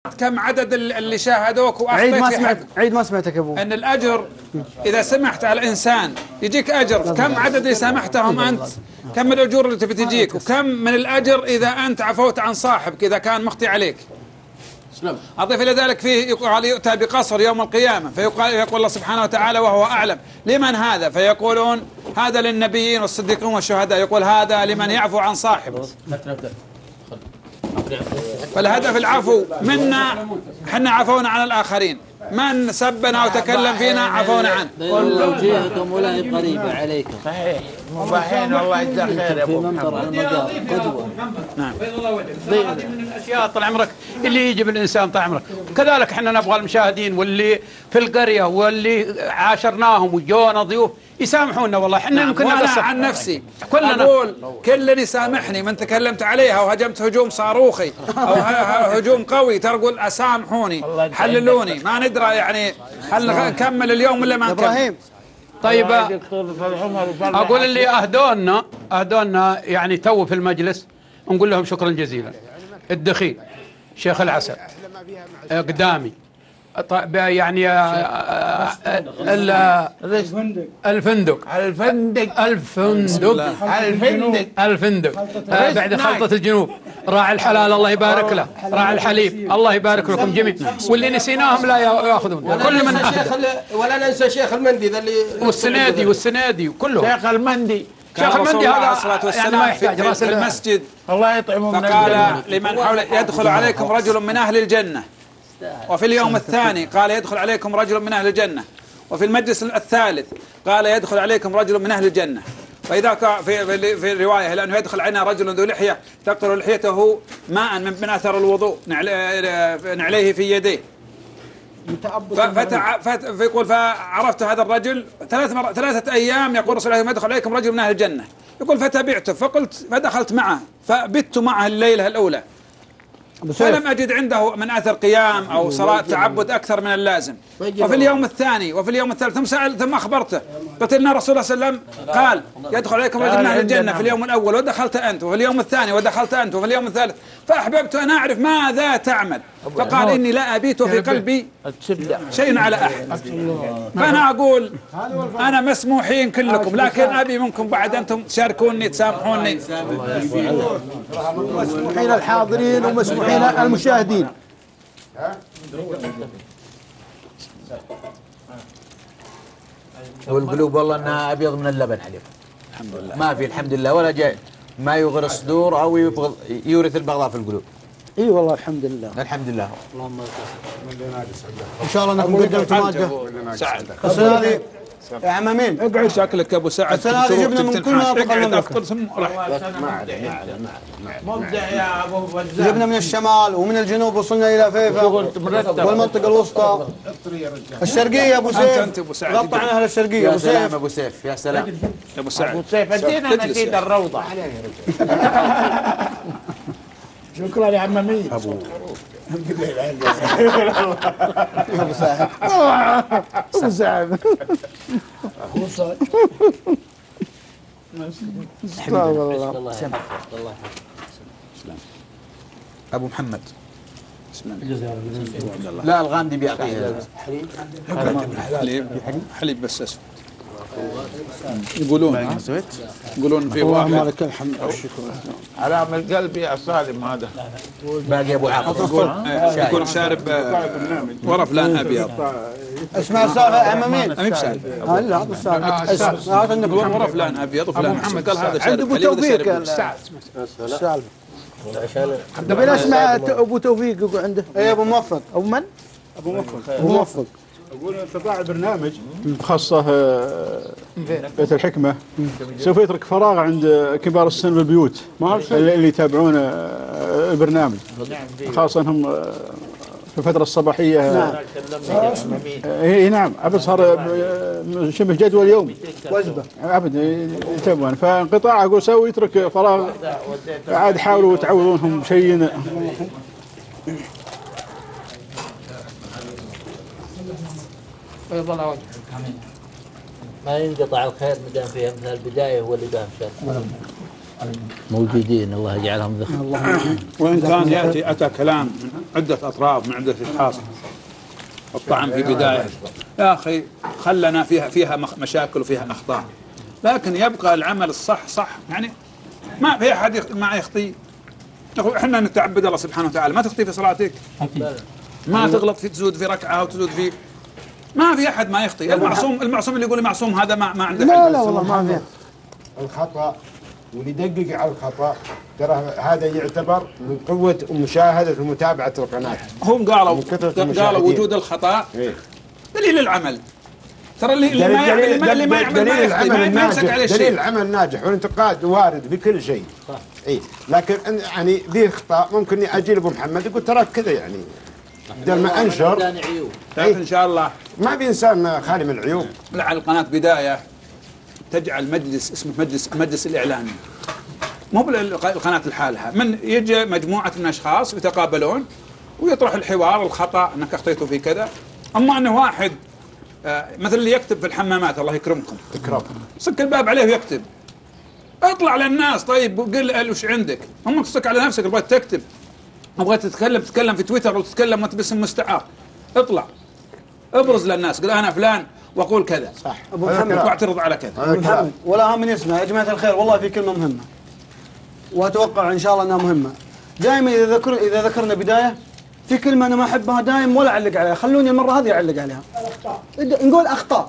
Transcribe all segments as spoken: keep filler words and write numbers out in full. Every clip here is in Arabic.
كم عدد اللي شاهدوك عيد واخطيت ما في سمعت حق عيد ما سمعتك يا ابو. ان الاجر اذا سمحت على الانسان يجيك اجر، كم عدد اللي سامحتهم انت؟ كم الاجور اللي تبي تجيك؟ وكم من الاجر اذا انت عفوت عن صاحبك اذا كان مخطي عليك؟ اضيف الى ذلك فيه يقال يؤتى بقصر يوم القيامه فيقال يقول الله سبحانه وتعالى وهو اعلم لمن هذا؟ فيقولون هذا للنبيين والصديقين والشهداء، يقول هذا لمن يعفو عن صاحبه. فالهدف العفو منا، احنا عفونا عن الاخرين، من سبنا وتكلم فينا عفونا عنه. قل لو جئتم ولا قريبة عليكم. صحيح مباحين والله يجزاك خير يا ابو محمد. قدوة. نعم. هذه من الاشياء طال عمرك اللي يجب الانسان طال عمرك، كذلك احنا نبغى المشاهدين واللي في القريه واللي عاشرناهم وجونا ضيوف يسامحونا والله احنا نعم. يمكن وانا عن نفسي كلنا اقول كل يسامحني من تكلمت عليها وهجمت هجوم صاروخي او هجوم قوي ترى اقول اسامحوني حللوني، ما ندرى يعني هل نكمل اليوم ولا ما نكمل. ابراهيم طيب اقول اللي اهدونا اهدونا يعني تو في المجلس نقول لهم شكرا جزيلا. الدخيل شيخ العسل قدامي يعني الفندق الفندق الفندق الفندق الفندق بعد خلطة الجنوب راعي الحلال الله يبارك له، راعي الحليب الله يبارك لكم جميعا، واللي نسيناهم لا ياخذون. كل من ولا ننسى شيخ المندي ذا اللي والسنادي والسنادي وكلهم. شيخ المندي شيخ المندي هذا يعني ما يحتاج راس المسجد الله يطعمه من فقال لمن حوله يدخل عليكم رجل من اهل الجنه، وفي اليوم الثاني قال يدخل عليكم رجل من أهل الجنة، وفي المجلس الثالث قال يدخل عليكم رجل من أهل الجنة. فإذا في في الرواية لأنه يدخل علينا رجل ذو لحية تقطر لحيته ماء من, من أثر الوضوء نعليه في يديه. فيقول فعرفت هذا الرجل ثلاث مر... ثلاثة أيام يقول رسول الله يدخل عليكم رجل من أهل الجنة، يقول فتبعته فقلت فدخلت معه فبت معه الليلة الأولى فلم أجد عنده من أثر قيام أو صلاة تعبد أكثر من اللازم. وفي اليوم الثاني وفي اليوم الثالث ثم سأل ثم أخبرته قلت إن رسول الله صلى الله عليه وسلم قال يدخل عليكم رجل من أهل الجنة في اليوم الأول ودخلت أنت، وفي اليوم الثاني ودخلت أنت، وفي اليوم الثالث فأحببت أن أعرف ماذا تعمل، فقال إني لا أبيت في قلبي شيء على أحد. فأنا أقول أنا مسموحين كلكم، لكن أبي منكم بعد أنتم تشاركوني تسامحوني. مسموحين الحاضرين ومسموحين المشاهدين. والقلوب والله انها ابيض من اللبن حليب الحمد لله، ما في الحمد لله ولا جاي ما يغر الصدور او يبغض يورث البغضاء في القلوب. اي والله الحمد لله الحمد لله. اللهم ان شاء الله انكم قدمتوا ماده. سعد السنه هذه يا عم امين اقعد شكلك ابو سعد. السنه هذه جبنا من كل مناطق المملكه، مبدع يا ابو وزاع. جبنا من الشمال ومن الجنوب وصلنا الى فيفا والمنطقه الوسطى الشرقيه. ابو سيف غطى عن اهل الشرقيه. ابو سيف ابو سيف يا سلام يا ابو سعد. ابو سيف ادينا نكيد الروضه. شكرا يا عم امين. ابو ابو سعد ابو سعد ابو سعد الله ابو محمد لا الغامدي بيعطيه حليب حليب بس اسود يقولون يقولون في واحد لك الحمد والشكر علام القلب يا سالم. هذا باقي ابو عاطف يقول شارب ورا فلان ابيض. اسمع السالفه يا عم امين. امي بسالب لا هذا السالفه هذا انك ورا فلان ابيض وفلان محمد قال هذا شارب ابو توفيق السالفه. طيب ليش مع ابو توفيق يقول عنده؟ اي ابو موفق. ابو من؟ ابو موفق. ابو موفق اقول استطاع برنامج خاصه بيت الحكمه سوف يترك فراغ عند كبار السن بالبيوت اللي يتابعون البرنامج، خاصه انهم في الفتره الصباحيه. نعم اي نعم عبد صار شبه جدول يومي وجبه عبد يتابعون، فانقطاع اقول سوي يترك فراغ عاد حاولوا تعوضونهم شيء. يضل وجهك ما ينقطع الخير ما دام فيها مثل البدايه هو اللي بها موجودين الله يجعلهم ذخر. وإن كان يأتي أتى كلام من عدة أطراف من عدة أشخاص الطعن في بداية، يا أخي خلنا فيها فيها مشاكل وفيها أخطاء، لكن يبقى العمل الصح صح. يعني ما في أحد ما يخطي. احنا نتعبد الله سبحانه وتعالى، ما تخطي في صلاتك، ما تغلط في تزود في ركعة وتزود في، ما في أحد ما يخطي. المعصوم المعصوم اللي يقول معصوم هذا ما ما عنده. لا لا والله ما في الخطأ، واللي يدقق على الخطأ ترى هذا يعتبر من قوة مشاهدة ومتابعة القناة. هم قالوا قالوا وجود الخطأ إيه؟ دليل العمل. ترى اللي, اللي ما يعمل اللي ما يعمل ما يخطي، ما يمسك عليه شيء. دليل العمل ناجح، والانتقاد وارد بكل شيء. اي لكن يعني به اخطاء ممكن اجي لابو محمد يقول ترى كذا، يعني بدل ما انشر لكن ان شاء الله ما في انسان خالي من العيوب. لعل القناة بداية تجعل مجلس اسمه مجلس مجلس الإعلامي، مو بالقناة لحالها، من يجي مجموعة من أشخاص يتقابلون ويطرح الحوار الخطأ أنك أخطيتوا في كذا. أما أنه واحد آه مثل اللي يكتب في الحمامات الله يكرمكم تكرمكم سك الباب عليه ويكتب، اطلع للناس طيب وقل وش عندك. هم تسك على نفسك، بغيت تكتب بغيت تتكلم تتكلم في تويتر وتتكلم وانت باسم مستعار، اطلع ابرز للناس قل أنا فلان واقول كذا صح ابو محمد واعترض على كذا. ابو محمد ولا هم من اسمها يا جماعه الخير، والله في كلمه مهمه واتوقع ان شاء الله انها مهمه. دائما اذا ذكر اذا ذكرنا بدايه في كلمه انا ما احبها دائما ولا اعلق عليها، خلوني المره هذه اعلق عليها. نقول اخطاء.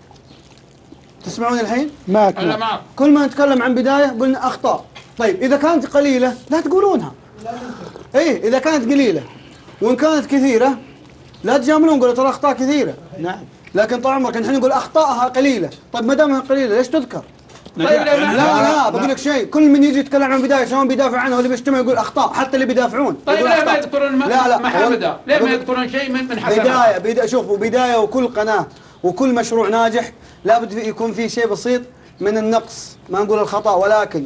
تسمعون الحين؟ ما كل ما نتكلم عن بدايه قلنا اخطاء. طيب اذا كانت قليله لا تقولونها. ايه اذا كانت قليله، وان كانت كثيره لا تجاملون قولوا ترى اخطاء كثيره. نعم. لكن طال عمرك نحن نقول اخطائها قليله، طيب ما دامها قليله ليش تذكر؟ طيب لا لا, لا بقول لك شيء، كل من يجي يتكلم عن بدايه سواء بيدافع عنه واللي بيجتمع يقول اخطاء، حتى اللي بيدافعون. طيب ليه ما يذكرون محامده؟ ليه ما يذكرون شيء من من حسنات؟ بدايه بدايه شوفوا بدايه وكل قناه وكل مشروع ناجح لابد يكون فيه شيء بسيط من النقص، ما نقول الخطا، ولكن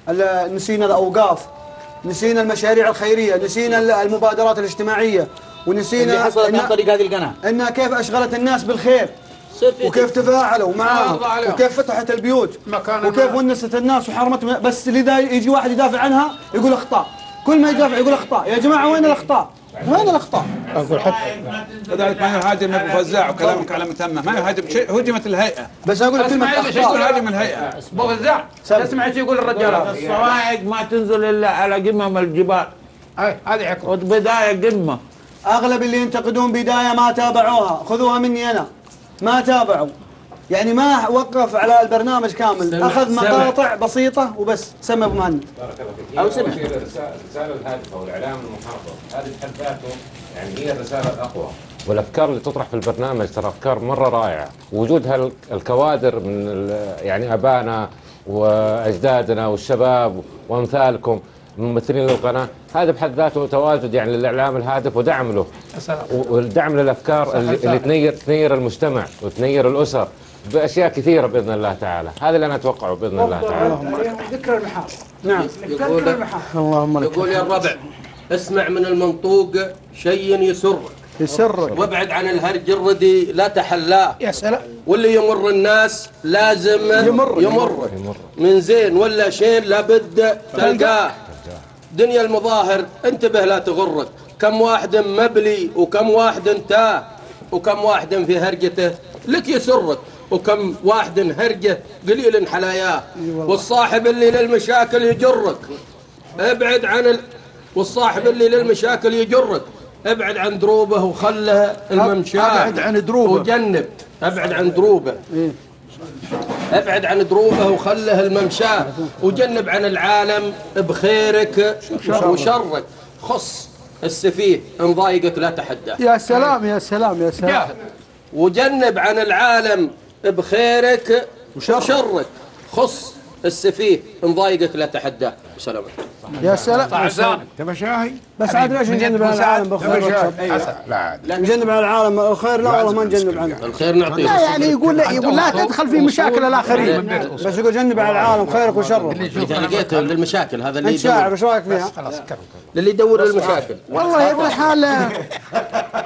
نسينا الاوقاف، نسينا المشاريع الخيريه، نسينا المبادرات الاجتماعيه، ونسينا اللي حصلت عن طريق هذه القناه انها كيف اشغلت الناس بالخير وكيف تفاعلوا معاهم وكيف فتحت البيوت وكيف ونست الناس وحرمتهم. بس لذا يجي واحد يدافع عنها يقول اخطاء، كل ما يدافع يقول اخطاء. يا جماعه وين الاخطاء؟ وين الاخطاء؟ اقول حتى كذلك ما يهاجم ابو فزاع وكلامك على متمه، ما يهاجم شيء، هجمت الهيئه. بس اقول لك كلمه اخطاء هاجم الهيئه. ابو فزاع اسمع ايش يقول الرجال. الصواعق ما تنزل الا على قمم الجبال. اي هذه حكم. بدايه قمه. اغلب اللي ينتقدون بدايه ما تابعوها، خذوها مني انا، ما تابعوا، يعني ما وقف على البرنامج كامل، اخذ مقاطع بسيطه وبس. سمى ابو مهند او سمع الرساله الهادفه والاعلام المحافظ، هذه بحد ذاته يعني هي الرساله الاقوى. والافكار اللي تطرح في البرنامج ترى افكار مره رائعه، وجود الكوادر من يعني ابائنا واجدادنا والشباب وامثالكم ممثلين للقناه، هذا بحد ذاته تواجد يعني للاعلام الهادف ودعم له، والدعم للافكار اللي, اللي تنير تنير المجتمع وتنير الاسر باشياء كثيره باذن الله تعالى. هذا اللي انا اتوقعه باذن الله تعالى. ذكر المحافظ. نعم يقول اللهم لك. يقول يا الربع اسمع من المنطوق شيء يسرك يسرك وابعد عن الهرج الردي لا تحلاه. يا سلام. واللي يمر الناس لازم يمر, يمر. يمر من زين ولا شين لابد تلقاه. دنيا المظاهر انتبه لا تغرك، كم واحد مبلي وكم واحد تاه وكم واحد في هرجته لك يسرك، وكم واحد هرجه قليل حلاياه. والصاحب اللي للمشاكل يجرك ابعد عن ال... والصاحب اللي للمشاكل يجرك ابعد عن دروبه وخله الممشاه. ابعد عن دروبه وجنب ابعد عن دروبه ابعد عن دروبه وخله الممشاه. وجنب عن العالم بخيرك وشرك، خص السفيه ان ضايقك لا تحداه. يا سلام يا سلام يا سلام. وجنب عن العالم بخيرك وشرك، خص السفيه ان ضايقك لا تحداه. سلام يا سلام. تبى شاي؟ بس عاد ليش نجنب عن العالم بالخير؟ لا لا نجنب عن العالم الخير، لا والله ما نجنب عنه الخير نعطيه. لا يعني يقول لا يقول لا تدخل في مشاكل الاخرين، بس يقول جنب عن العالم خيرك وشرك. اذا لقيت للمشاكل هذا اللي انت شاعر ايش رايك فيها؟ اللي يدور المشاكل والله يبغى حاله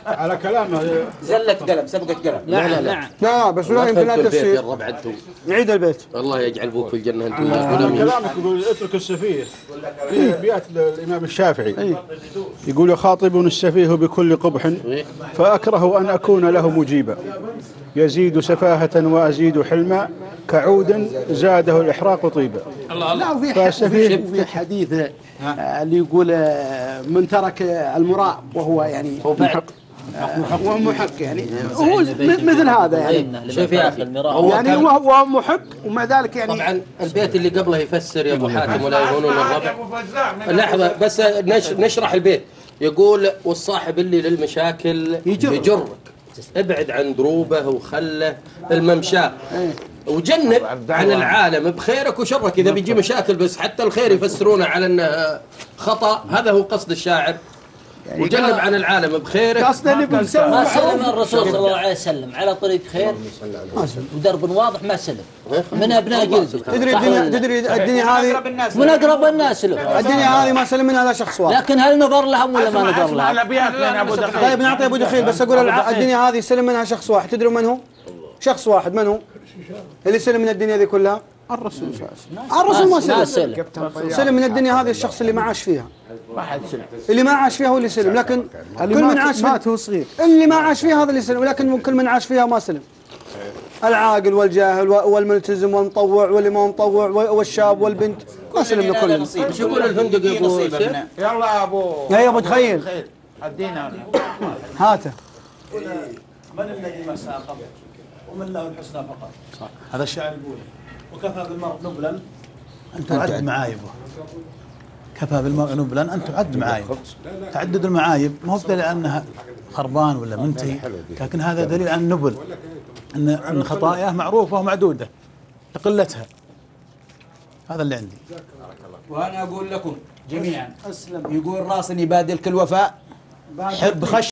على كلامه زلة قلم سبقة قلم. لا لا لا لا بس لا يمكن لا تفسير. الربع انتم نعيد البيت. الله يجعل ابوك في الجنه انتم. على كلامك يقول اترك السفيه. في ابيات الامام الشافعي يقول يخاطبني السفيه بكل قبح فاكره ان اكون له مجيبا يزيد سفاهة وازيد حلما كعود زاده الاحراق طيبا. لا وفي في حديث اللي يقول من ترك المراء وهو يعني محق وهو محق يعني هو مثل هذا يعني. شوف يا اخي يعني هو محق ومع ذلك يعني. طبعا البيت اللي قبله يفسر يا ابو حاتم ولا يهونون الربع. لحظه بس نشرح البيت. يقول والصاحب اللي للمشاكل يجرك ابعد عن دروبه وخله الممشاه وجنب عن العالم بخيرك وشرك. اذا بيجي مشاكل بس حتى الخير يفسرونه على انه خطا. هذا هو قصد الشاعر. يعني وجنب عن العالم بخيرك. قصده اللي بنسوي ما سلم الرسول صلى الله عليه وسلم على طريق خير ودرب واضح ما سلم من ابناء جلده. تدري الدنيا تدري الدنيا هذه من اقرب الناس له. الدنيا هذه ما سلم منها الا شخص واحد. لكن هل نظر لهم ولا ما نظر لهم؟ طيب نعطي ابو دخيل بس اقول الدنيا هذه سلم منها شخص واحد. تدري من هو؟ شخص واحد. من هو اللي سلم من الدنيا ذي كلها؟ الرسول صلى الله عليه وسلم. الرسول ما سلم. سلم من الدنيا هذه الشخص اللي ما عاش فيها. اللي ما عاش فيها هو اللي سلم. لكن كل من عاش مات هو صغير. اللي ما عاش فيها هذا اللي سلم. ولكن كل من عاش فيها ما سلم. العاقل والجاهل والملتزم والمطوع واللي ما مطوع والشاب والبنت ما سلمنا كلنا. ايش يقول الفندق يا ابو؟ يلا يا ابو. يا ابو تخيل ادينا هاته. من الذي ما ساقم ومن له الحسنى فقط. صح. هذا الشاعر يقول وكفى بالمرء نبلا ان تعد معايبه. كفى بالمرء نبلا ان تعد معايبه. تعدد المعايب ما هو دليل انها خربان ولا منتهي، لكن هذا دليل عن النبل، ان ان خطاياه معروفه ومعدوده لقلتها. هذا اللي عندي. وانا اقول لكم جميعا يقول راس يبادل كل وفاء حب خش